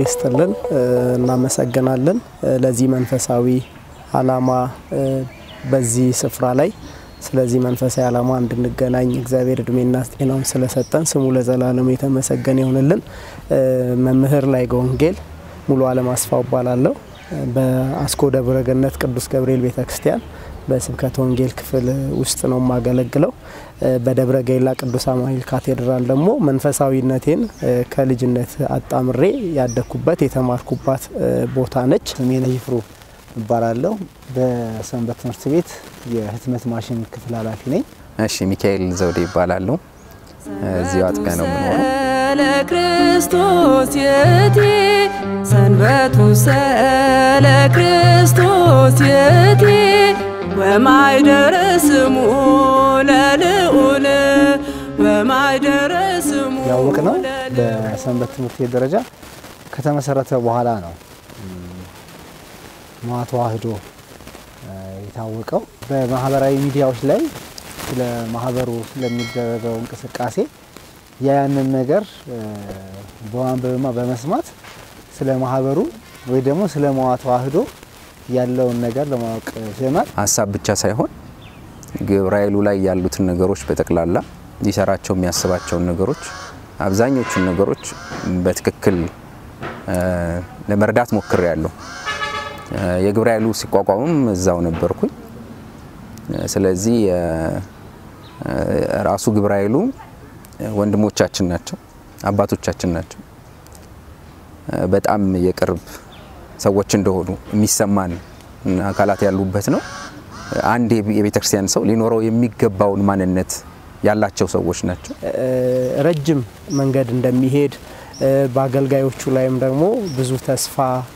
ይስጥልን እናመሰግናለን ለዚህ መንፈሳዊ ዓላማ በዚህ ስፍራ ላይ ስለዚህ መንፈሳዊ ዓላማ እንድንገናኝ እግዚአብሔር እድሜና ጤናውን ስለሰጠን ስሙ ለዘላለም የተመሰገነ ይሁንልን። መምህር ላይ ወንጌል ሙሉ ዓለም አስፋው ባላለው በአስኮ ደብረ ገነት ቅዱስ ገብርኤል ቤተክርስቲያን በስብከተ ወንጌል ክፍል ውስጥ ነው ማገለግለው። በደብረ ገይላ ቅዱስ አማኑኤል ካቴድራል ደግሞ መንፈሳዊነቴን ከልጅነት አጣምሬ ያደኩበት የተማርኩባት ቦታ ነች። ሜነ ይፍሩ እባላለሁ። በሰንበት ትምህርት ቤት የህትመት ማሽን ክፍል ኃላፊ ነኝ። እሺ ሚካኤል ዘውዴ ይባላል። እዚሁ አጥቢያ ነው የምኖረው። ለክርስቶስ የቲ ሰንበቱ ሰለ ክርስቶስ የቲ ወማይደረስሙ ለልዑል ወማይደረስሙ ያወቅነው በሰንበት ትምህርት ቤት ደረጃ ከተመሰረተ በኋላ ነው። ማተዋህዶ የታወቀው በማህበራዊ ሚዲያዎች ላይ ስለ ማህበሩ ስለሚደረገው እንቅስቃሴ ያንን ነገር በማንበብና በመስማት ስለ ማህበሩ ወይ ደግሞ ስለ ማተዋህዶ ያለውን ነገር ለማወቅ ጀመር። ሐሳብ ብቻ ሳይሆን ግብራኤሉ ላይ ያሉትን ነገሮች በተክላላ ሊሰራቸው የሚያስባቸው ነገሮች አብዛኞቹ ነገሮች በትክክል ለመርዳት ሞክሬያለሁ። የግብራኤሉ ሲቋቋምም እዛው ነበርኩኝ። ስለዚህ ራሱ ግብራኤሉ ወንድሞቻችን ናቸው፣ አባቶቻችን ናቸው። በጣም የቅርብ ሰዎች እንደሆኑ የሚሰማን አካላት ያሉበት ነው። አንድ የቤተክርስቲያን ሰው ሊኖረው የሚገባውን ማንነት ያላቸው ሰዎች ናቸው። ረጅም መንገድ እንደሚሄድ በአገልጋዮቹ ላይም ደግሞ ብዙ ተስፋ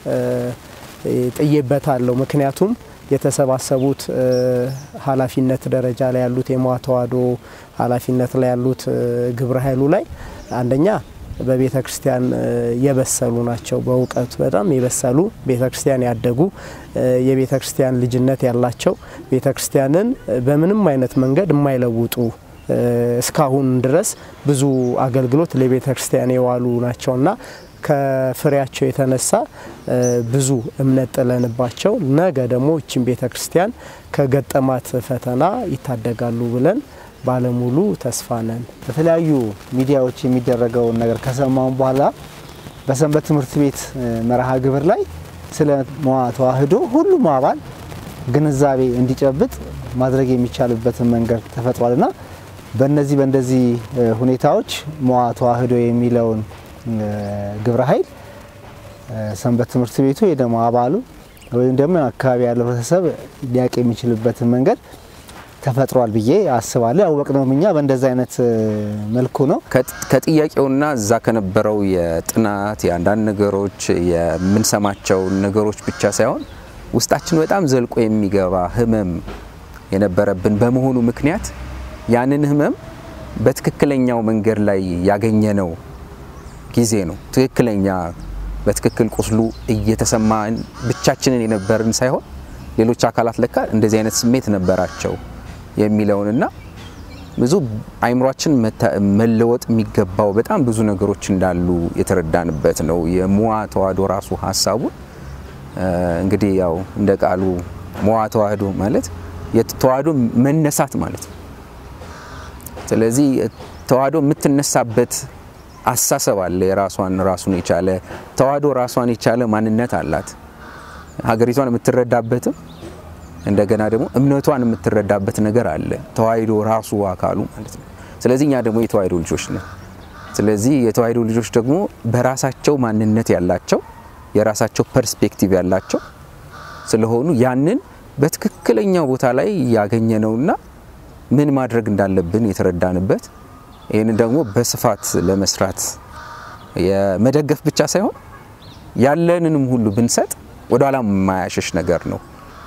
ጥየበታለሁ። ምክንያቱም የተሰባሰቡት ኃላፊነት ደረጃ ላይ ያሉት የማተዋህዶ ኃላፊነት ላይ ያሉት ግብረ ኃይሉ ላይ አንደኛ በቤተክርስቲያን የበሰሉ ናቸው። በእውቀት በጣም የበሰሉ ቤተክርስቲያን ያደጉ የቤተክርስቲያን ልጅነት ያላቸው ቤተክርስቲያንን በምንም አይነት መንገድ የማይለውጡ እስካሁን ድረስ ብዙ አገልግሎት ለቤተክርስቲያን የዋሉ ናቸውና ከፍሬያቸው የተነሳ ብዙ እምነት ጥለንባቸው ነገ ደግሞ እቺን ቤተክርስቲያን ከገጠማት ፈተና ይታደጋሉ ብለን ባለሙሉ ተስፋ ነን። በተለያዩ ሚዲያዎች የሚደረገው ነገር ከሰማን በኋላ በሰንበት ትምህርት ቤት መርሃ ግብር ላይ ስለ ማተዋህዶ ሁሉም አባል ግንዛቤ እንዲጨብጥ ማድረግ የሚቻልበትን መንገድ ተፈጥሯልና በእንደዚህ ሁኔታዎች ማተዋህዶ የሚለውን ግብረ ኃይል ሰንበት ትምህርት ቤቱ የደማ አባሉ ወይም ደግሞ አካባቢ ያለው ህብረተሰብ ሊያቅ የሚችልበትን መንገድ ተፈጥሯል ብዬ አስባለሁ። ያወቅነው እኛ በእንደዛ አይነት መልኩ ነው። ከጥያቄውና እዛ ከነበረው የጥናት የአንዳንድ ነገሮች የምንሰማቸው ነገሮች ብቻ ሳይሆን ውስጣችን በጣም ዘልቆ የሚገባ ህመም የነበረብን በመሆኑ ምክንያት ያንን ህመም በትክክለኛው መንገድ ላይ ያገኘነው ጊዜ ነው። ትክክለኛ በትክክል ቁስሉ እየተሰማን ብቻችንን የነበርን ሳይሆን ሌሎች አካላት ለካ እንደዚህ አይነት ስሜት ነበራቸው የሚለውንና ብዙ አይምሮአችን መለወጥ የሚገባው በጣም ብዙ ነገሮች እንዳሉ የተረዳንበት ነው። የማተዋህዶ ራሱ ሐሳቡ እንግዲህ ያው እንደ ቃሉ ማተዋህዶ ማለት የተዋህዶ መነሳት ማለት ነው። ስለዚህ ተዋህዶ የምትነሳበት አሳሰብ አለ። ራሱን የቻለ ተዋህዶ ራሷን የቻለ ማንነት አላት። ሀገሪቷን የምትረዳበትም እንደገና ደግሞ እምነቷን የምትረዳበት ነገር አለ። ተዋህዶ ራሱ አካሉ ማለት ነው። ስለዚህ እኛ ደግሞ የተዋህዶ ልጆች ነን። ስለዚህ የተዋህዶ ልጆች ደግሞ በራሳቸው ማንነት ያላቸው የራሳቸው ፐርስፔክቲቭ ያላቸው ስለሆኑ ያንን በትክክለኛው ቦታ ላይ ያገኘነውና ምን ማድረግ እንዳለብን የተረዳንበት ይሄንን ደግሞ በስፋት ለመስራት የመደገፍ ብቻ ሳይሆን ያለንንም ሁሉ ብንሰጥ ወደ ኋላ የማያሸሽ ነገር ነው።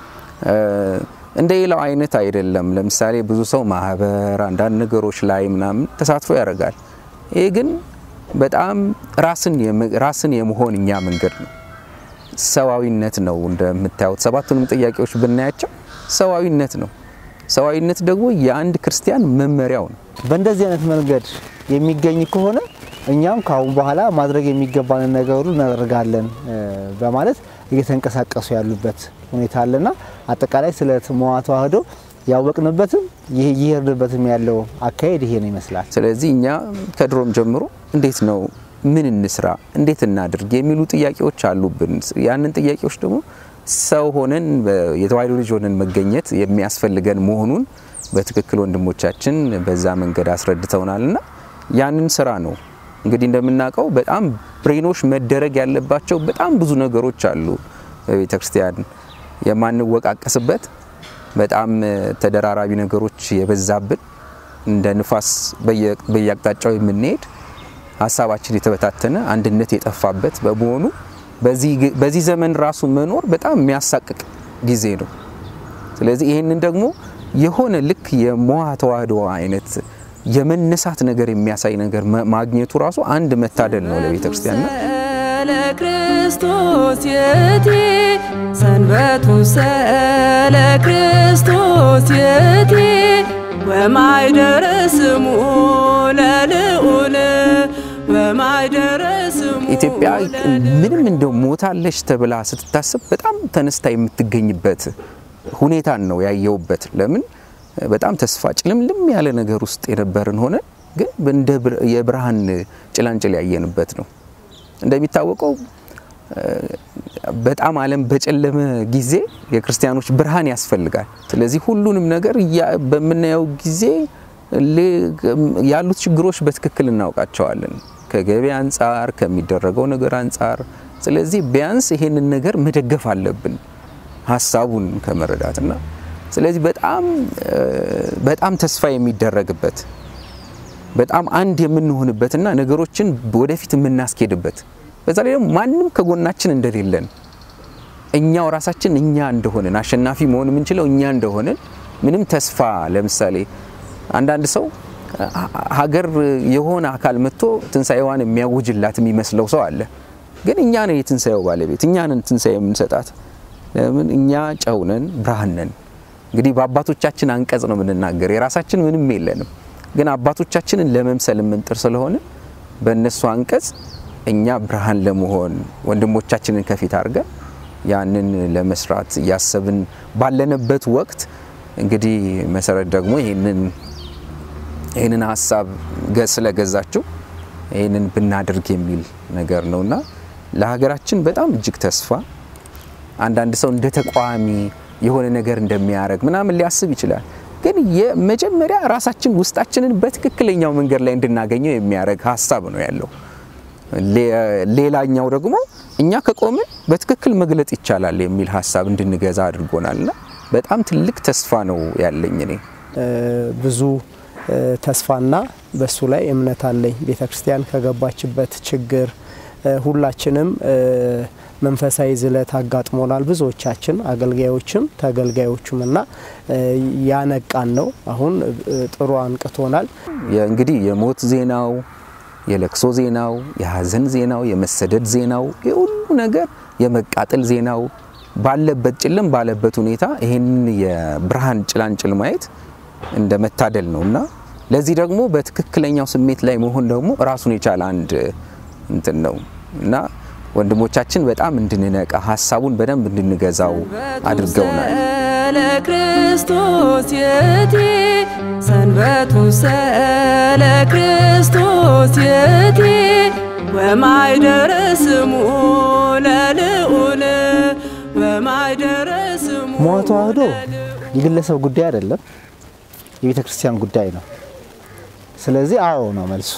እንደሌላው አይነት አይደለም። ለምሳሌ ብዙ ሰው ማህበር አንዳንድ ነገሮች ላይ ምናምን ተሳትፎ ያደርጋል። ይሄ ግን በጣም ራስን የመሆንኛ መንገድ ነው። ሰዋዊነት ነው። እንደምታዩት ሰባቱንም ጥያቄዎች ብናያቸው ሰዋዊነት ነው። ሰዋዊነት ደግሞ የአንድ ክርስቲያን መመሪያው ነው። በእንደዚህ አይነት መንገድ የሚገኝ ከሆነ እኛም ካሁን በኋላ ማድረግ የሚገባን ነገር ሁሉ እናደርጋለን በማለት እየተንቀሳቀሱ ያሉበት ሁኔታ አለና አጠቃላይ ስለ መዋዕለ ተዋሕዶ ያወቅንበትም ይሄርድበትም ያለው አካሄድ ይሄ ነው ይመስላል። ስለዚህ እኛ ከድሮም ጀምሮ እንዴት ነው ምን እንስራ እንዴት እናድርግ የሚሉ ጥያቄዎች አሉብን። ያንን ጥያቄዎች ደግሞ ሰው ሆነን የተዋሕዶ ልጅ ሆነን መገኘት የሚያስፈልገን መሆኑን በትክክል ወንድሞቻችን በዛ መንገድ አስረድተውናልና ያንን ስራ ነው እንግዲህ እንደምናቀው በጣም ብሬኖች መደረግ ያለባቸው በጣም ብዙ ነገሮች አሉ በቤተክርስቲያን የማንወቃቀስበት በጣም ተደራራቢ ነገሮች የበዛብን እንደ ንፋስ በየአቅጣጫው የምንሄድ ሐሳባችን የተበታተነ አንድነት የጠፋበት በመሆኑ በዚህ ዘመን ራሱ መኖር በጣም የሚያሳቅቅ ጊዜ ነው። ስለዚህ ይሄንን ደግሞ የሆነ ልክ የመዋዕለ ተዋሕዶ አይነት የመነሳት ነገር የሚያሳይ ነገር ማግኘቱ ራሱ አንድ መታደል ነው ለቤተክርስቲያን ነው። ለክርስቶስ የቲ ሰንበቱ ሰለ ክርስቶስ የቲ ወማይደረ ስሙ ለልዑል ወማይደረ ስሙ ኢትዮጵያ ምንም እንደው ሞታለች ተብላ ስትታሰብ በጣም ተነስታ የምትገኝበት ሁኔታ ነው ያየውበት። ለምን በጣም ተስፋ ጭልምልም ያለ ነገር ውስጥ የነበርን ሆነ ግን እንደ የብርሃን ጭላንጭል ያየንበት ነው። እንደሚታወቀው በጣም ዓለም በጨለመ ጊዜ የክርስቲያኖች ብርሃን ያስፈልጋል። ስለዚህ ሁሉንም ነገር በመናየው ጊዜ ያሉት ችግሮች በትክክል እናውቃቸዋለን ከገበያ አንፃር ከሚደረገው ነገር አንፃር። ስለዚህ ቢያንስ ይሄንን ነገር መደገፍ አለብን ሐሳቡን ከመረዳትና ስለዚህ በጣም ተስፋ የሚደረግበት በጣም አንድ የምንሆንበትና ነገሮችን ወደፊት የምናስኬድበት በዛ ላይ ደግሞ ማንንም ከጎናችን እንደሌለን እኛው ራሳችን እኛ እንደሆነን አሸናፊ መሆን የምንችለው እኛ እንደሆነን ምንም ተስፋ ለምሳሌ አንዳንድ ሰው ሀገር የሆነ አካል መጥቶ ትንሳኤዋን የሚያውጅላት የሚመስለው ሰው አለ። ግን እኛ ነን የትንሳኤው ባለቤት እኛ ነን ትንሳኤ የምንሰጣት። ለምን እኛ ጨው ነን ብርሃን ነን። እንግዲህ በአባቶቻችን አንቀጽ ነው የምንናገር የራሳችን ምንም የለንም። ግን አባቶቻችንን ለመምሰል የምንጥር ስለሆነ በእነሱ አንቀጽ እኛ ብርሃን ለመሆን ወንድሞቻችንን ከፊት አድርገን ያንን ለመስራት ያሰብን ባለነበት ወቅት እንግዲህ መሰረት ደግሞ ይሄንን ሐሳብ ስለገዛችሁ ይሄንን ብናደርግ የሚል ነገር ነውና ለሀገራችን በጣም እጅግ ተስፋ አንዳንድ ሰው እንደ ተቋሚ የሆነ ነገር እንደሚያረግ ምናምን ሊያስብ ይችላል። ግን የመጀመሪያ ራሳችን ውስጣችንን በትክክለኛው መንገድ ላይ እንድናገኘው የሚያረግ ሐሳብ ነው ያለው። ሌላኛው ደግሞ እኛ ከቆምን በትክክል መግለጽ ይቻላል የሚል ሐሳብ እንድንገዛ አድርጎናልና በጣም ትልቅ ተስፋ ነው ያለኝ እኔ። ብዙ ተስፋና በሱ ላይ እምነት አለኝ። ቤተክርስቲያን ከገባችበት ችግር ሁላችንም መንፈሳዊ ዝለት አጋጥሞናል ብዙዎቻችን አገልጋዮችም ተገልጋዮችምና ያነቃን ነው አሁን ጥሩ አንቅቶናል። እንግዲህ የሞት ዜናው የለቅሶ ዜናው የሐዘን ዜናው የመሰደድ ዜናው የሁሉ ነገር የመቃጠል ዜናው ባለበት ጭልም ባለበት ሁኔታ ይሄን የብርሃን ጭላንጭል ማየት እንደ መታደል ነውና ለዚህ ደግሞ በትክክለኛው ስሜት ላይ መሆን ደግሞ ራሱን የቻለ አንድ እንትን ነውና ወንድሞቻችን በጣም እንድንነቃ ሐሳቡን በደንብ እንድንገዛው አድርገውናል። ለክርስቶስ የቲ ሰንበቱ ሰለ ክርስቶስ የቲ ወማይደረ ስሙ ለልዑል ወማይደረ ስሙ መዋዕለ ተዋሕዶ የግለሰብ ጉዳይ አይደለም የቤተክርስቲያን ጉዳይ ነው። ስለዚህ አዎ ነው መልሱ።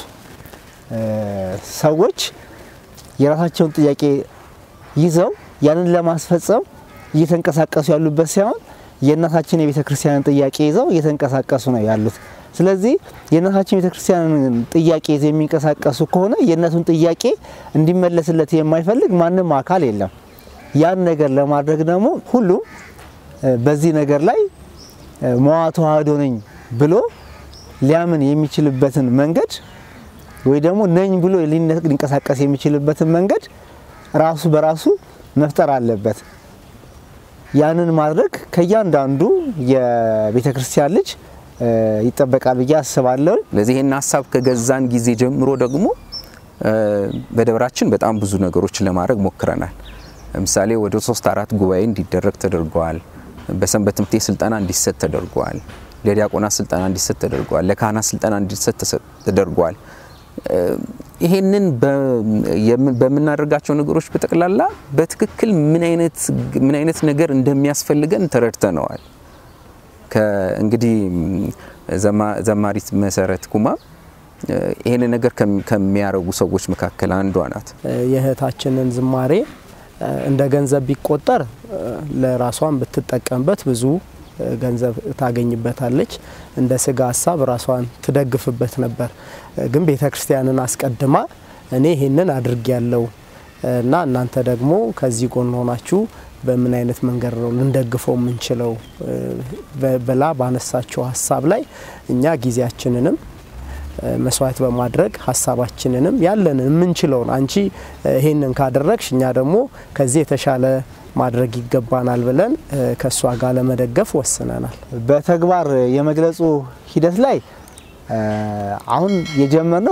ሰዎች የራሳቸውን ጥያቄ ይዘው ያንን ለማስፈጸም እየተንቀሳቀሱ ያሉበት ሳይሆን የእናታችን የቤተክርስቲያንን ጥያቄ ይዘው እየተንቀሳቀሱ ነው ያሉት። ስለዚህ የእናታችን የቤተክርስቲያንን ጥያቄ ይዘው የሚንቀሳቀሱ ከሆነ የእነሱን ጥያቄ እንዲመለስለት የማይፈልግ ማንም አካል የለም። ያን ነገር ለማድረግ ደግሞ ሁሉም በዚህ ነገር ላይ መዋዕለ ተዋሕዶ ነኝ ብሎ ሊያምን የሚችልበትን መንገድ ወይ ደግሞ ነኝ ብሎ ሊንቀሳቀስ የሚችልበትን መንገድ ራሱ በራሱ መፍጠር አለበት። ያንን ማድረግ ከያንዳንዱ የቤተክርስቲያን ልጅ ይጠበቃል ብዬ አስባለሁ። ለዚህ ይሄን ሐሳብ ከገዛን ጊዜ ጀምሮ ደግሞ በደብራችን በጣም ብዙ ነገሮችን ለማድረግ ሞክረናል። ለምሳሌ ወደ 3-4 ጉባኤ እንዲደረግ ተደርጓል። በሰንበት ትምህርት ቤት ስልጠና እንዲሰጥ ተደርጓል። ለዲያቆናት ስልጠና እንዲሰጥ ተደርጓል። ለካህናት ስልጠና እንዲሰጥ ተደርጓል። ይሄንን በመናደርጋቸው ነገሮች በተቀላላ በትክክል ምን አይነት ነገር እንደሚያስፈልገን ተረድተናል። ከእንግዲህ ዘማሪት መሰረት ኩማ ይሄን ነገር ከሚያረጉ ሰዎች መካከል አንዷ ናት። የእህታችንን ዝማሬ እንደ ገንዘብ ቢቆጠር ለራሷን ብትጠቀምበት ብዙ ገንዘብ ታገኝበታለች። እንደ ስጋ ሐሳብ ራሷን ትደግፍበት ነበር። ግን ቤተክርስቲያንን አስቀድማ እኔ ይሄንን አድርጌያለሁ እና እናንተ ደግሞ ከዚህ ጎን ሆናችሁ በምን አይነት መንገድ ነው ልንደግፈው የምንችለው በላ ባነሳቸው ሐሳብ ላይ እኛ ጊዜያችንንም መስዋዕት በማድረግ ሐሳባችንንም ያለንን የምንችለውን አንቺ ይሄንን ካደረግሽ እኛ ደግሞ ከዚህ የተሻለ ማድረግ ይገባናል ብለን ከሷ ጋር ለመደገፍ ወስነናል። በተግባር የመግለጹ ሂደት ላይ አሁን የጀመርነው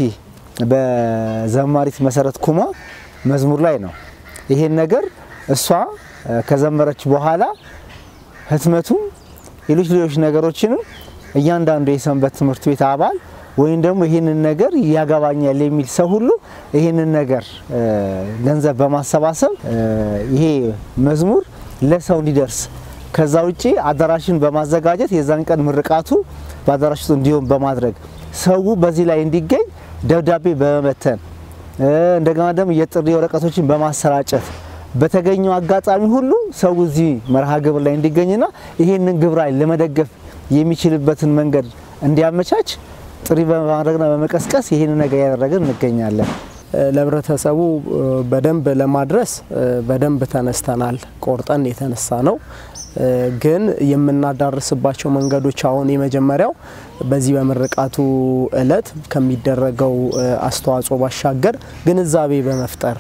በዘማሪት መሰረት ኩማ መዝሙር ላይ ነው። ይሄን ነገር እሷ ከዘመረች በኋላ ህትመቱ ሌሎች ነገሮችን እያንዳንዱ የሰንበት ትምህርት ቤት አባል ወይም ደግሞ ይሄንን ነገር ያጋባኛል የሚል ሰው ሁሉ ይሄንን ነገር ገንዘብ በማሰባሰብ ይሄ መዝሙር ለሰው እንዲደርስ ከዛ ውጪ አዳራሽን በማዘጋጀት የዛን ቀን ምርቃቱ በአዳራሽ ውስጥ እንዲሆን በማድረግ ሰው በዚህ ላይ እንዲገኝ ደብዳቤ በመበተን እንደገና ደግሞ የጥሪ ወረቀቶችን በማሰራጨት በተገኘው አጋጣሚ ሁሉ ሰው እዚህ መርሃ ግብር ላይ እንዲገኝና ይሄንን ግብር ላይ ለመደገፍ የሚችልበትን መንገድ እንዲያመቻች ጥሪ በማድረግና በመቀስቀስ ይሄን ነገር ያደረገን እንገኛለን። ለህብረተሰቡ በደንብ ለማድረስ በደንብ ተነስተናል። ቆርጠን የተነሳ ነው። ግን የምናዳርስባቸው መንገዶች አሁን የመጀመሪያው በዚህ በምርቃቱ እለት ከሚደረገው አስተዋጽኦ ባሻገር ግንዛቤ በመፍጠር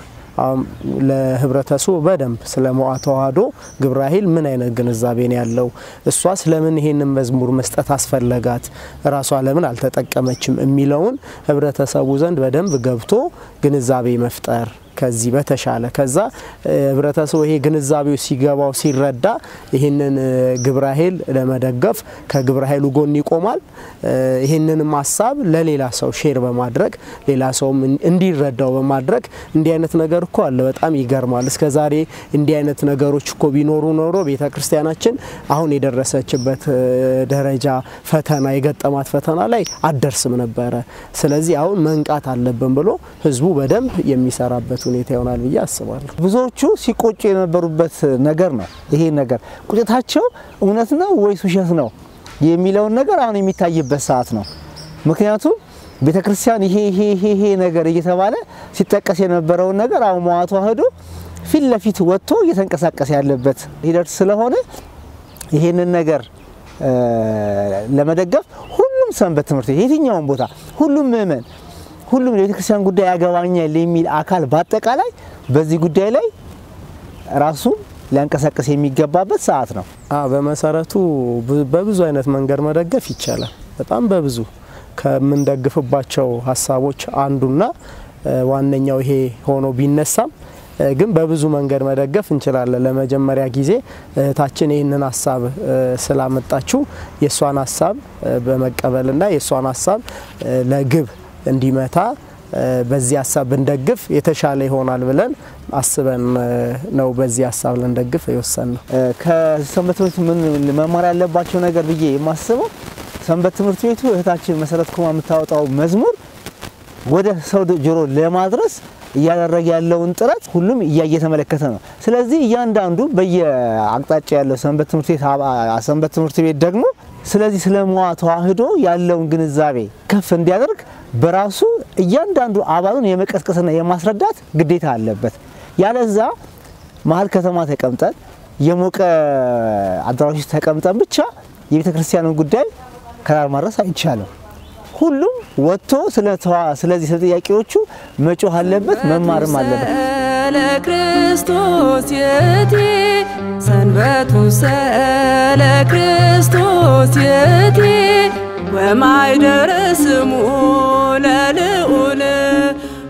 ለህብረተሰቡ በደንብ ስለ ሞዓ ተዋህዶ ግብረ ኃይል ምን አይነት ግንዛቤ ነው ያለው፣ እሷስ ለምን ይሄንን መዝሙር መስጠት አስፈለጋት፣ ራሷ ለምን አልተጠቀመችም የሚለውን ህብረተሰቡ ዘንድ በደንብ ገብቶ ግንዛቤ መፍጠር ከዚህ በተሻለ ከዛ ህብረተሰቡ ይሄ ግንዛቤው ሲገባው ሲረዳ ይሄንን ግብረ ኃይል ለመደገፍ ከግብረ ኃይሉ ጎን ይቆማል። ይሄንንም ሐሳብ ለሌላ ሰው ሼር በማድረግ ሌላ ሰው እንዲረዳው በማድረግ እንዲህ አይነት ነገር እኮ አለ። በጣም ይገርማል። እስከ ዛሬ እንዲህ አይነት ነገሮች እኮ ቢኖሩ ኖሮ ቤተክርስቲያናችን አሁን የደረሰችበት ደረጃ ፈተና የገጠማት ፈተና ላይ አደርስም ነበር። ስለዚህ አሁን መንቃት አለብን ብሎ ህዝቡ በደንብ የሚሰራበት ሁኔታ ይሆናል ብዬ አስባለሁ። ብዙዎቹ ሲቆጩ የነበሩበት ነገር ነው። ይሄ ነገር ቁጭታቸው እውነት ነው ወይስ ውሸት ነው የሚለው ነገር አሁን የሚታይበት ሰዓት ነው። ምክንያቱም ቤተክርስቲያን ይሄ ነገር እየተባለ ሲጠቀስ የነበረው ነገር አሁን ሞዓ ተዋህዶ ፊት ለፊት ወጥቶ እየተንቀሳቀሰ ያለበት ሂደት ስለሆነ ይሄንን ነገር ለመደገፍ ሁሉም ሰንበት ትምህርት ቤት የትኛውም ቦታ ሁሉም ምእመን ሁሉም የቤተክርስቲያን ጉዳይ ያገባኛል የሚል አካል በአጠቃላይ በዚህ ጉዳይ ላይ ራሱን ሊያንቀሳቀስ የሚገባበት ሰዓት ነው። በመሰረቱ በብዙ አይነት መንገድ መደገፍ ይቻላል። በጣም በብዙ ከምንደግፍባቸው ሐሳቦች አንዱና ዋነኛው ይሄ ሆኖ ቢነሳም ግን በብዙ መንገድ መደገፍ እንችላለን። ለመጀመሪያ ጊዜ እህታችን ይሄንን ሐሳብ ስላመጣችሁ የሷን ሐሳብ በመቀበልና የሷን ሐሳብ ለግብ እንዲመታ በዚህ ሐሳብ እንደግፍ የተሻለ ይሆናል ብለን አስበን ነው በዚህ ሐሳብ ለንደግፍ የወሰነው። ከሰንበት ትምህርት ምን መማር ያለባቸው ነገር ብዬ የማስበው ሰንበት ትምህርት ቤቱ እህታችን መሰረት ኩማ የምታወጣው መዝሙር ወደ ሰው ጆሮ ለማድረስ እያደረገ ያለውን ጥረት ሁሉም እየተመለከተ ነው። ስለዚህ እያንዳንዱ በየአቅጣጫ ያለው ሰንበት ትምህርት ቤት ደግሞ ስለዚህ ስለ ሞዓ ተዋህዶ ያለውን ግንዛቤ ከፍ እንዲያደርግ በራሱ እያንዳንዱ አባሉን የመቀስቀስና የማስረዳት ግዴታ አለበት። ያለዛ መሀል ከተማ ተቀምጠን የሞቀ አዳራሽ ተቀምጠን ብቻ የቤተክርስቲያኑን ጉዳይ ከራር ማድረስ አይቻልም። ሁሉም ወጥቶ ስለዚህ ጥያቄዎቹ መጮህ አለበት፣ መማርም አለበት። ለክርስቶስ የቲ ሰንበቱ ሰለ ክርስቶስ የቲ ወማይደር ስሙ ለልዑል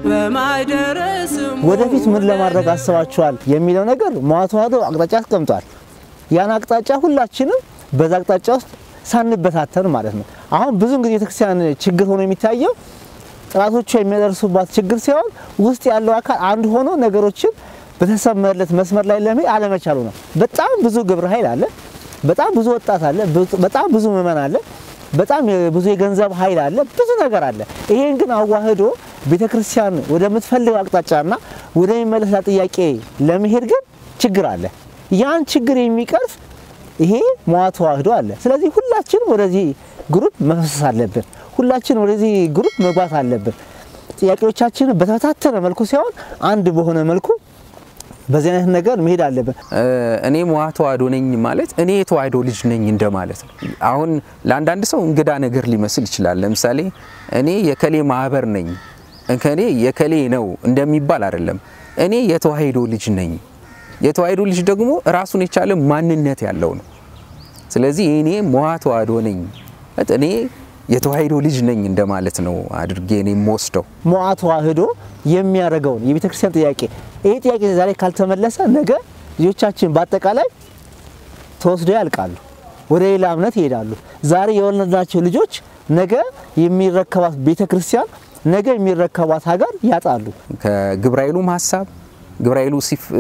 በማይደረ ስሙ ወደፊት ምን ለማድረግ አስባችኋል የሚለው ነገር መዋዕለ ተዋሕዶ አቅጣጫ አስቀምጧል። ያን አቅጣጫ ሁላችንም በዛ አቅጣጫ ውስጥ ሳንበታተን ማለት ነው። አሁን ብዙ ጊዜ ቤተክርስቲያን ችግር ሆኖ የሚታየው ጥራቶቹ የሚያደርሱባት ችግር ሲሆን ውስጥ ያለው አካል አንድ ሆኖ ነገሮችን በተሰመረለት መስመር ላይ ለመሄድ አለመቻሉ ነው። በጣም ብዙ ግብረ ኃይል አለ፣ በጣም ብዙ ወጣት አለ፣ በጣም ብዙ ምዕመን አለ፣ በጣም ብዙ የገንዘብ ኃይል አለ፣ ብዙ ነገር አለ። ይሄን ግን አዋህዶ ቤተክርስቲያን ወደምትፈልገው አቅጣጫና ወደሚመለስ ጥያቄ ለመሄድ ግን ችግር አለ። ያን ችግር የሚቀርፍ ይሄ መዋዕለ ተዋሕዶ አለ። ስለዚህ ሁላችንም ወደዚህ ግሩፕ መፍሰስ አለብን። ሁላችንም ወደዚህ ግሩፕ መግባት አለብን። ጥያቄዎቻችንን በተበታተነ መልኩ ሳይሆን አንድ በሆነ መልኩ በዚህ አይነት ነገር መሄድ አለብን። እኔ መዋዕለ ተዋሕዶ ነኝ ማለት እኔ የተዋሕዶ ልጅ ነኝ እንደማለት ነው። አሁን ለአንዳንድ ሰው እንግዳ ነገር ሊመስል ይችላል። ለምሳሌ እኔ የከሌ ማህበር ነኝ እንከኔ የከሌ ነው እንደሚባል አይደለም። እኔ የተዋሕዶ ልጅ ነኝ። የተዋሕዶ ልጅ ደግሞ ራሱን የቻለ ማንነት ያለው ነው። ስለዚህ እኔ መዋዕለ ተዋሕዶ ነኝ እኔ የተዋሕዶ ልጅ ነኝ እንደማለት ነው አድርጌ እኔ የምወስደው። መዋዕለ ተዋሕዶ የሚያደርገው የቤተክርስቲያን ጥያቄ ይሄ ጥያቄ ዛሬ ካልተመለሰ ነገ ልጆቻችን በአጠቃላይ ተወስደው ያልቃሉ፣ ወደ ሌላ እምነት ይሄዳሉ። ዛሬ የወለድናቸው ልጆች ነገ የሚረከባት ቤተክርስቲያን ነገ የሚረከባት ሀገር ያጣሉ። ከግብራይሉም ሐሳብ ግብራይሉ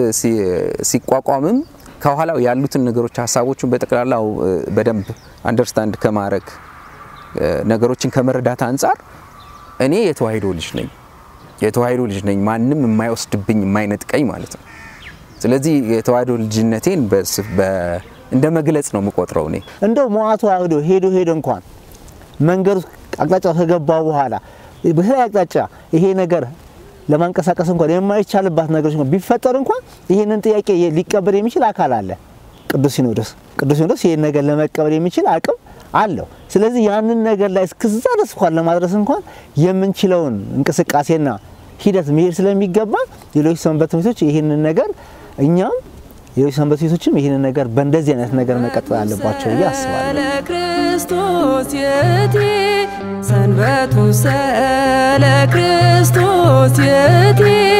ሲቋቋምም ከኋላው ያሉትን ነገሮች ሐሳቦችን በጠቅላላው በደንብ አንደርስታንድ ከማድረግ ነገሮችን ከመረዳት አንፃር እኔ የተዋሕዶ ልጅ ነኝ፣ የተዋሕዶ ልጅ ነኝ ማንም የማይወስድብኝ የማይነጥቀኝ ማለት ነው። ስለዚህ የተዋሕዶ ልጅነቴን እንደ መግለጽ ነው የምቆጥረው። እኔ እንደው መዋዕለ ተዋሕዶ ሄዶ እንኳን መንገዱ አቅጣጫው ከገባ በኋላ በተለያየ አቅጣጫ ይሄ ነገር ለማንቀሳቀስ እንኳን የማይቻልባት ነገሮች እንኳን ቢፈጠር እንኳን ይሄንን ጥያቄ ሊቀበል የሚችል አካል አለ። ቅዱስ ሲኖዶስ ይሄን ነገር ለመቀበል የሚችል አቅም አለው። ስለዚህ ያንን ነገር ላይ እስከዛ ድረስ እንኳን ለማድረስ እንኳን የምንችለውን እንቅስቃሴና ሂደት መሄድ ስለሚገባ ሌሎች ሰንበት ቤቶች ይሄንን ነገር እኛም ሌሎች ሰንበት ቤቶችም ይሄንን ነገር በእንደዚህ አይነት ነገር መቀጠል አለባቸው ብዬ አስባለሁ። ለክርስቶስ የቲ ሰንበቱ ሰለ ክርስቶስ የቲ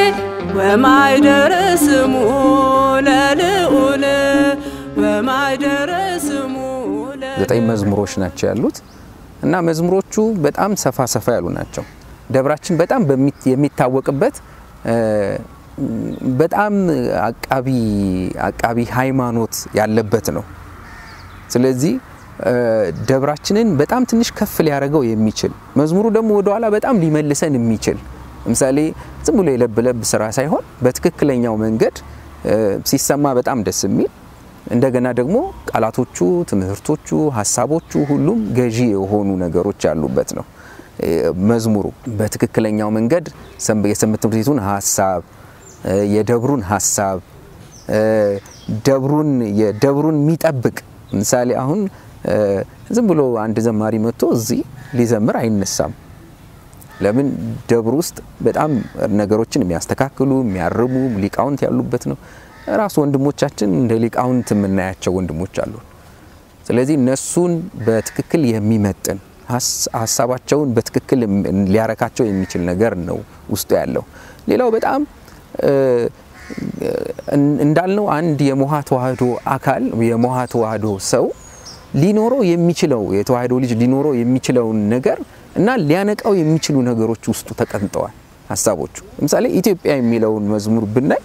ወማይደረ ስሙ ለልዑል ወማይደረ ስሙ 9 መዝሙሮች ናቸው ያሉት እና መዝሙሮቹ በጣም ሰፋ ያሉ ናቸው። ደብራችን በጣም የሚታወቅበት በጣም አቃቢ ሃይማኖት ያለበት ነው። ስለዚህ ደብራችንን በጣም ትንሽ ከፍ ሊያረገው የሚችል መዝሙሩ ደግሞ ወደ ኋላ በጣም ሊመልሰን የሚችል ለምሳሌ ዝም ብሎ የለብለብ ስራ ሳይሆን በትክክለኛው መንገድ ሲሰማ በጣም ደስ የሚል እንደገና ደግሞ ቃላቶቹ፣ ትምህርቶቹ፣ ሐሳቦቹ ሁሉም ገዢ የሆኑ ነገሮች ያሉበት ነው። መዝሙሩ በትክክለኛው መንገድ የሰንበት ትምህርት ቤቱን ሐሳብ የደብሩን ሐሳብ የደብሩን የሚጠብቅ ምሳሌ አሁን ዝም ብሎ አንድ ዘማሪ መጥቶ እዚህ ሊዘምር አይነሳም። ለምን ደብሩ ውስጥ በጣም ነገሮችን የሚያስተካክሉ የሚያርሙ ሊቃውንት ያሉበት ነው። ራስ ወንድሞቻችን እንደ ሊቃውንት የምናያቸው ወንድሞች አሉ። ስለዚህ እነሱን በትክክል የሚመጥን ሐሳባቸውን በትክክል ሊያረካቸው የሚችል ነገር ነው ውስጡ ያለው። ሌላው በጣም እንዳልነው አንድ የመዋዕለ ተዋሕዶ አካል የመዋዕለ ተዋሕዶ ሰው ሊኖረው የሚችለው የተዋሕዶ ልጅ ሊኖረው የሚችለውን ነገር እና ሊያነቃው የሚችሉ ነገሮች ውስጡ ተቀምጠዋል ሐሳቦቹ። ለምሳሌ ኢትዮጵያ የሚለውን መዝሙር ብናይ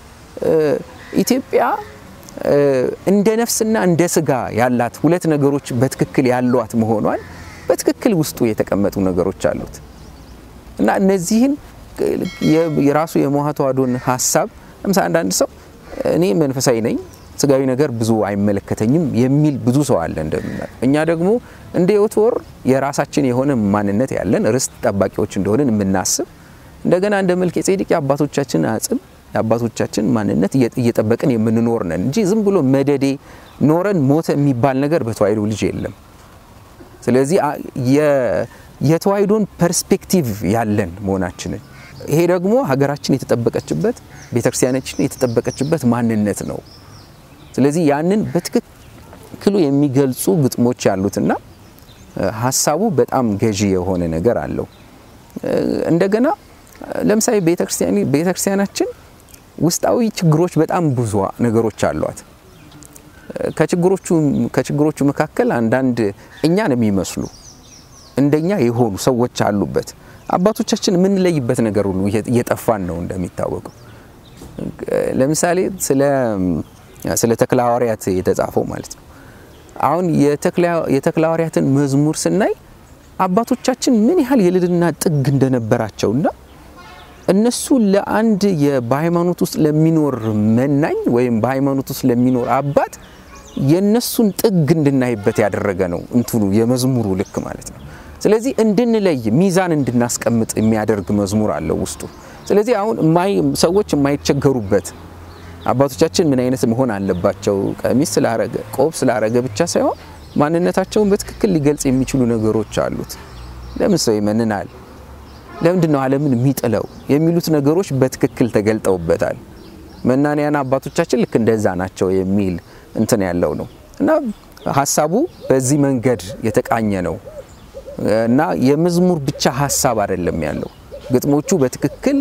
ኢትዮጵያ እንደ ነፍስና እንደ ስጋ ያላት ሁለት ነገሮች በትክክል ያሏት መሆኗን በትክክል ውስጡ የተቀመጡ ነገሮች አሉት እና እነዚህን የራሱ የመዋዕለ ተዋሕዶን ሐሳብ ለምሳሌ አንዳንድ ሰው እኔ መንፈሳዊ ነኝ ስጋዊ ነገር ብዙ አይመለከተኝም የሚል ብዙ ሰው አለ እንደምናል። እኛ ደግሞ እንደ ዮቶር የራሳችን የሆነ ማንነት ያለን ርስት ጠባቂዎች እንደሆነን የምናስብ እንደገና እንደ መልከጼዴቅ የአባቶቻችን አጽም የአባቶቻችን ማንነት እየጠበቅን የምንኖር ነን እንጂ ዝም ብሎ መደዴ ኖረን ሞተ የሚባል ነገር በተዋሕዶ ልጅ የለም። ስለዚህ የተዋሕዶን ፐርስፔክቲቭ ያለን መሆናችንን ይሄ ደግሞ ሀገራችን የተጠበቀችበት ቤተክርስቲያናችን የተጠበቀችበት ማንነት ነው። ስለዚህ ያንን በትክክሉ የሚገልጹ ግጥሞች ያሉትና ሐሳቡ በጣም ገዢ የሆነ ነገር አለው። እንደገና ለምሳሌ ቤተክርስቲያናችን ውስጣዊ ችግሮች በጣም ብዙ ነገሮች አሏት። ከችግሮቹ መካከል አንዳንድ እኛን የሚመስሉ እንደኛ የሆኑ ሰዎች አሉበት። አባቶቻችን ምን ለይበት ነገር ሁሉ እየጠፋን ነው እንደሚታወቀው። ለምሳሌ ስለ ተክለ ሐዋርያት የተጻፈው ማለት ነው። አሁን የተክለ ሐዋርያትን መዝሙር ስናይ አባቶቻችን ምን ያህል የልልና ጥግ እንደነበራቸውና እነሱ ለአንድ በሃይማኖት ውስጥ ለሚኖር መናኝ ወይም በሃይማኖት ውስጥ ለሚኖር አባት የነሱን ጥግ እንድናይበት ያደረገ ነው እንትኑ የመዝሙሩ ልክ ማለት ነው። ስለዚህ እንድንለይ ሚዛን እንድናስቀምጥ የሚያደርግ መዝሙር አለው ውስጡ። ስለዚህ አሁን ሰዎች የማይቸገሩበት አባቶቻችን ምን አይነት መሆን አለባቸው ቀሚስ ስላረገ ቆብ ስላረገ ብቻ ሳይሆን ማንነታቸውን በትክክል ሊገልጽ የሚችሉ ነገሮች አሉት። ለምን ሰው ይመንናል፣ ለምንድነው ዓለምን የሚጥለው የሚሉት ነገሮች በትክክል ተገልጠውበታል። መናንያን አባቶቻችን ልክ እንደዛ ናቸው የሚል እንትን ያለው ነው እና ሐሳቡ በዚህ መንገድ የተቃኘ ነው እና የመዝሙር ብቻ ሐሳብ አይደለም ያለው። ግጥሞቹ በትክክል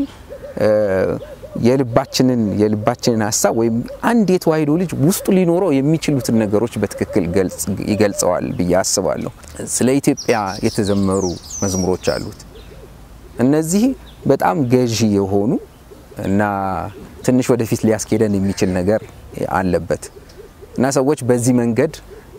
የልባችንን ሐሳብ ወይም አንድ የተዋህዶ ልጅ ውስጡ ሊኖረው የሚችሉትን ነገሮች በትክክል ይገልጸዋል ብዬ አስባለሁ። ስለ ኢትዮጵያ የተዘመሩ መዝሙሮች አሉት። እነዚህ በጣም ገዢ የሆኑ እና ትንሽ ወደፊት ሊያስኬደን የሚችል ነገር አለበት እና ሰዎች በዚህ መንገድ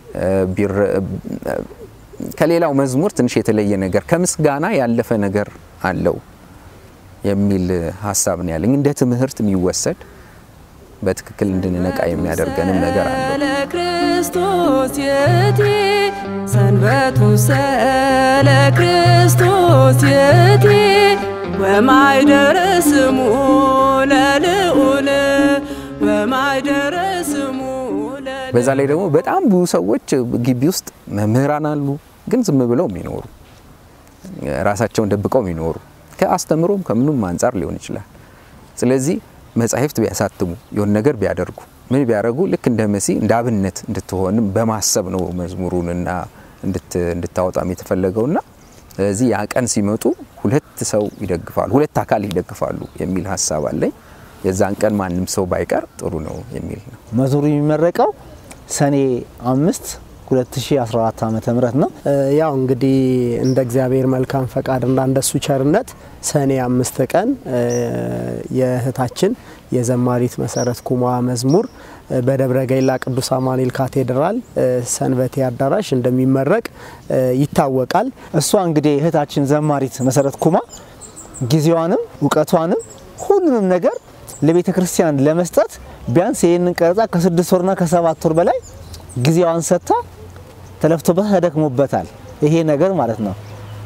ከሌላው መዝሙር ትንሽ የተለየ ነገር ከምስጋና ያለፈ ነገር አለው የሚል ሐሳብ ነው ያለኝ። እንደ ትምህርት የሚወሰድ በትክክል እንድንነቃ የሚያደርገንም ነገር አለ። ለክርስቶስ የቲ ሰንበቱ ሰለ ክርስቶስ የቲ ወማይደረ ስሙ ለልዑል ወማይደረ ስሙ። በዛ ላይ ደግሞ በጣም ብዙ ሰዎች ግቢ ውስጥ መምህራን አሉ፣ ግን ዝም ብለው የሚኖሩ ራሳቸውን ደብቀው የሚኖሩ ከአስተምሮም ከምንም አንፃር ሊሆን ይችላል። ስለዚህ መጻሕፍት ቢያሳትሙ የሆነ ነገር ቢያደርጉ ምን ቢያደርጉ ልክ እንደ መሲ እንደ አብነት እንድትሆንም በማሰብ ነው መዝሙሩንና እንድታወጣም የተፈለገውና ስለዚህ ያ ቀን ሲመጡ ሁለት ሰው ይደግፋሉ፣ ሁለት አካል ይደግፋሉ የሚል ሐሳብ አለኝ። የዛን ቀን ማንም ሰው ባይቀር ጥሩ ነው የሚል ነው። መዝሙሩ የሚመረቀው ሰኔ 5 2014 ዓመተ ምህረት ነው። ያው እንግዲህ እንደ እግዚአብሔር መልካም ፈቃድና እንደሱ ቸርነት ሰኔ 5 ቀን የእህታችን የዘማሪት መሰረት ኩማ መዝሙር በደብረ ገይላ ቅዱስ አማኑኤል ካቴድራል ሰንበቴ አዳራሽ እንደሚመረቅ ይታወቃል። እሷ እንግዲህ እህታችን ዘማሪት መሰረት ኩማ ጊዜዋንም ዕውቀቷንም ሁሉንም ነገር ለቤተ ክርስቲያን ለመስጠት ቢያንስ ይሄንን ቀረጻ ከ6 ወርና ከ7 ወር በላይ ጊዜዋን ሰጥታ ተለፍቶበት ተደክሞበታል ይሄ ነገር ማለት ነው።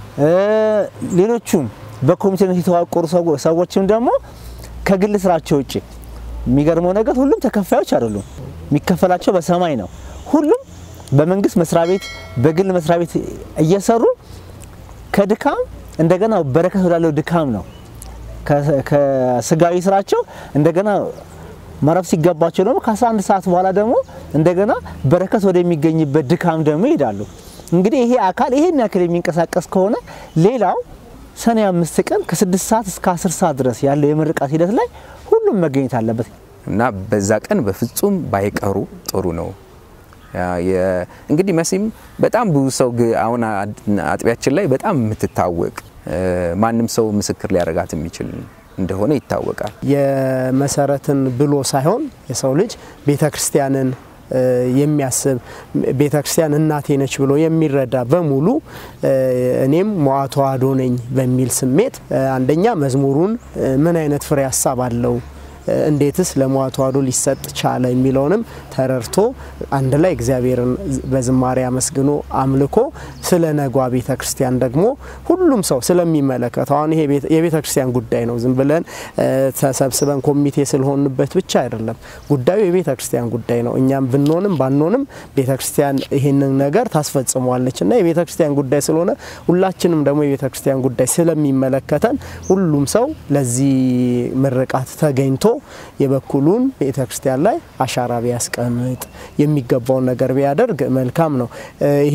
ሌሎቹም በኮሚቴነት የተዋቀሩ ሰዎችም ደግሞ ከግል ስራቸው ውጪ የሚገርመው ነገር ሁሉም ተከፋዮች አይደሉም፣ የሚከፈላቸው በሰማይ ነው። ሁሉም በመንግስት መስሪያ ቤት በግል መስሪያ ቤት እየሰሩ ከድካም እንደገና በረከት ወዳለው ድካም ነው ከስጋዊ ስራቸው እንደገና ማረፍ ሲገባቸው ደግሞ ከ11 ሰዓት በኋላ ደግሞ እንደገና በረከት ወደሚገኝበት ድካም ደግሞ ይሄዳሉ። እንግዲህ ይሄ አካል ይሄን ያክል የሚንቀሳቀስ ከሆነ ሌላው ሰኔ 5 ቀን ከ6 ሰዓት እስከ 10 ሰዓት ድረስ ያለው የምርቃት ሂደት ላይ ሁሉም መገኘት አለበት እና በዛ ቀን በፍጹም ባይቀሩ ጥሩ ነው። እንግዲህ መሲም በጣም ብዙ ሰው አሁን አጥቢያችን ላይ በጣም የምትታወቅ ማንም ሰው ምስክር ሊያረጋት የሚችል እንደሆነ ይታወቃል። የመሰረትን ብሎ ሳይሆን የሰው ልጅ ቤተክርስቲያንን የሚያስብ ቤተክርስቲያን እናቴ ነች ብሎ የሚረዳ በሙሉ እኔም ሞዓ ተዋሕዶ ነኝ በሚል ስሜት አንደኛ መዝሙሩን ምን አይነት ፍሬ ሐሳብ አለው እንዴትስ ለሞዓ ተዋሕዶ ሊሰጥ ቻለ የሚለውንም ተረርቶ አንድ ላይ እግዚአብሔርን በዝማሬ አመስግኖ አምልኮ ስለ ነጓ ቤተክርስቲያን ደግሞ ሁሉም ሰው ስለሚመለከተው አሁን ይሄ የቤተክርስቲያን ጉዳይ ነው። ዝም ብለን ተሰብስበን ኮሚቴ ስለሆንበት ብቻ አይደለም፣ ጉዳዩ የቤተክርስቲያን ጉዳይ ነው። እኛም ብንሆንም ባንሆንም ቤተክርስቲያን ይሄንን ነገር ታስፈጽሟለችና የቤተክርስቲያን ጉዳይ ስለሆነ ሁላችንም ደግሞ የቤተክርስቲያን ጉዳይ ስለሚመለከተን ሁሉም ሰው ለዚህ ምርቃት ተገኝቶ የበኩሉን ቤተክርስቲያን ላይ አሻራ ቢያስቀምጥ የሚገባውን ነገር ቢያደርግ መልካም ነው። ይሄ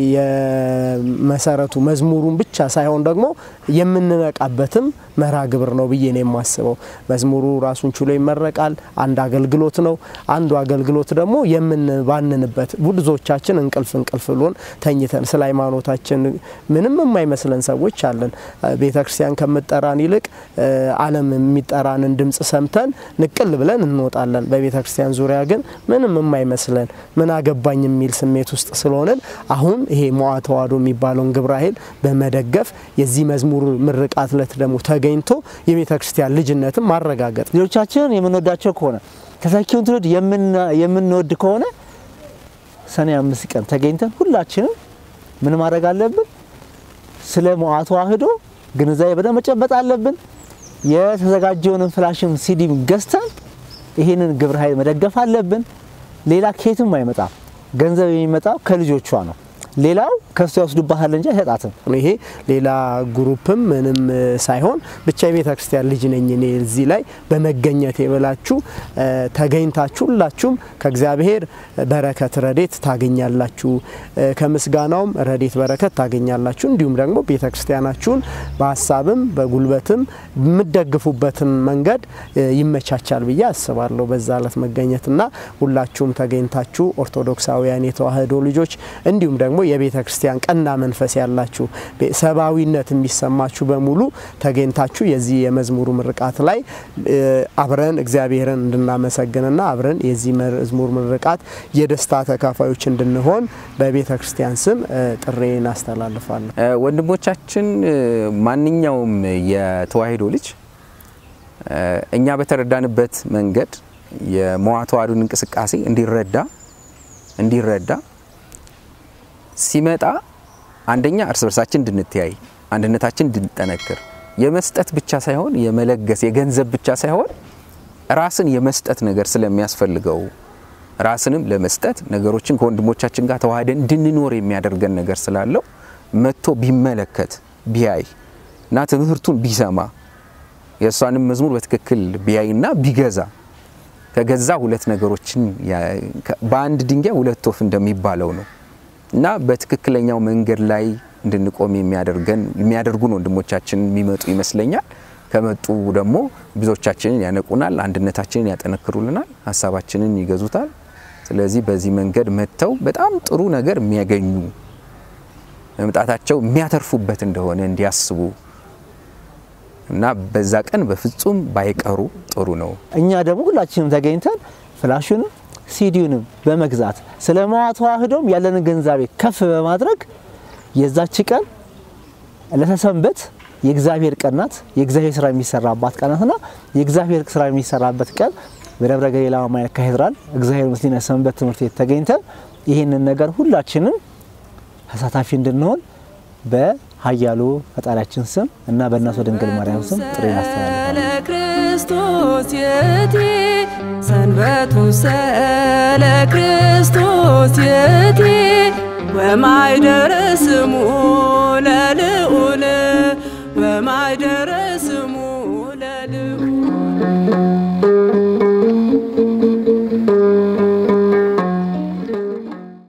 የመሰረቱ መዝሙሩን ብቻ ሳይሆን ደግሞ የምንነቃበትም መርሃ ግብር ነው ብዬ ነው የማስበው። መዝሙሩ ራሱን ችሎ ይመረቃል፣ አንድ አገልግሎት ነው። አንዱ አገልግሎት ደግሞ የምንባንንበት ብዙዎቻችን እንቅልፍ ብሎን ተኝተን ስለ ሃይማኖታችን ምንም የማይመስለን ሰዎች አለን። ቤተክርስቲያን ከመጠራን ይልቅ ዓለም የሚጠራንን ድምጽ ሰምተን ንቅል ብለን እንወጣለን። በቤተክርስቲያን ዙሪያ ግን ምንም የማይመስለን ምን አገባኝ የሚል ስሜት ውስጥ ስለሆነን አሁን ይሄ ሞዓ ተዋሕዶ የሚባለውን ግብረ ኃይል በመደገፍ የዚህ መዝሙር ምርቃት ለት ደግሞ ተገኝቶ የቤተክርስቲያን ልጅነትን ማረጋገጥ ልጆቻችንን የምንወዳቸው ከሆነ ተተኪውን ትውልድ የምንወድ ከሆነ ሰኔ 5 ቀን ተገኝተን ሁላችንም ምን ማድረግ አለብን? ስለ ሞዓ ተዋሕዶ ግንዛቤ በደንብ መጨበጥ አለብን። የተዘጋጀውን ፍላሽም ሲዲም ገዝተን ይሄንን ግብረ ኃይል መደገፍ አለብን። ሌላ ከየትም አይመጣም። ገንዘብ የሚመጣው ከልጆቿ ነው። ሌላው ከሱ ያስዱባታል እንጂ አይሰጣትም። ይሄ ሌላ ግሩፕም ምንም ሳይሆን ብቻ የቤተክርስቲያን ልጅ ነኝ እኔ እዚህ ላይ በመገኘት ይበላችሁ ተገኝታችሁ ሁላችሁም ከእግዚአብሔር በረከት ረድኤት ታገኛላችሁ፣ ከምስጋናውም ረድኤት በረከት ታገኛላችሁ። እንዲሁም ደግሞ ቤተክርስቲያናችሁን በሐሳብም በጉልበትም የምትደግፉበትን መንገድ ይመቻቻል ብዬ አስባለሁ። በዛ ዕለት መገኘትና ሁላችሁም ተገኝታችሁ ኦርቶዶክሳውያን የተዋሕዶ ልጆች እንዲሁም ደግሞ የቤተክርስቲያን ቀና መንፈስ ያላችሁ ሰባዊነት የሚሰማችሁ በሙሉ ተገኝታችሁ የዚህ የመዝሙሩ ምርቃት ላይ አብረን እግዚአብሔርን እንድናመሰግንና አብረን የዚህ መዝሙር ምርቃት የደስታ ተካፋዮች እንድንሆን በቤተክርስቲያን ስም ጥሬን አስተላልፋለሁ። ወንድሞቻችን ማንኛውም የተዋሕዶ ልጅ እኛ በተረዳንበት መንገድ የሞዓ ተዋሕዶን እንቅስቃሴ እንዲረዳ ሲመጣ አንደኛ እርስ በርሳችን እንድንተያይ አንድነታችን እንድንጠነክር የመስጠት ብቻ ሳይሆን የመለገስ የገንዘብ ብቻ ሳይሆን ራስን የመስጠት ነገር ስለሚያስፈልገው ራስንም ለመስጠት ነገሮችን ከወንድሞቻችን ጋር ተዋህደን እንድንኖር የሚያደርገን ነገር ስላለው መጥቶ ቢመለከት ቢያይ እና ትምህርቱን ቢሰማ የሷንም መዝሙር በትክክል ቢያይና ቢገዛ ከገዛ ሁለት ነገሮችን በአንድ ድንጋይ ሁለት ወፍ እንደሚባለው ነው እና በትክክለኛው መንገድ ላይ እንድንቆም የሚያደርጉን ወንድሞቻችን የሚመጡ ይመስለኛል። ከመጡ ደግሞ ብዙዎቻችንን ያነቁናል፣ አንድነታችንን ያጠነክሩልናል፣ ሐሳባችንን ይገዙታል። ስለዚህ በዚህ መንገድ መተው በጣም ጥሩ ነገር የሚያገኙ መምጣታቸው የሚያተርፉበት እንደሆነ እንዲያስቡ እና በዛ ቀን በፍጹም ባይቀሩ ጥሩ ነው። እኛ ደግሞ ሁላችንም ተገኝተን ፍላሹንም ሲዲውንም በመግዛት ስለ ሞዓ ተዋሕዶም ያለንን ገንዘብ ከፍ በማድረግ የዛች ቀን ለተሰንበት የእግዚአብሔር ቀን ናት። የእግዚአብሔር ስራ የሚሰራባት ቀን ናትና የእግዚአብሔር ስራ የሚሰራበት ቀን በደብረ ገሊላ ማርያም ካቴድራል እግዚአብሔር ምስሊነ ሰንበት ትምህርት ቤት ተገኝተን ይሄንን ነገር ሁላችንም ተሳታፊ እንድንሆን በኃያሉ ፈጣሪያችን ስም እና በእናቱ ድንግል ማርያም ስም ጥሪ ያስተላልፋለሁ። ክርስቶስ የቲ ሰንበቱ ሰለ ክርስቶስ የቲ ወማይደረ ስሙ ለልዑል ወማይደረ ስሙ ለልዑል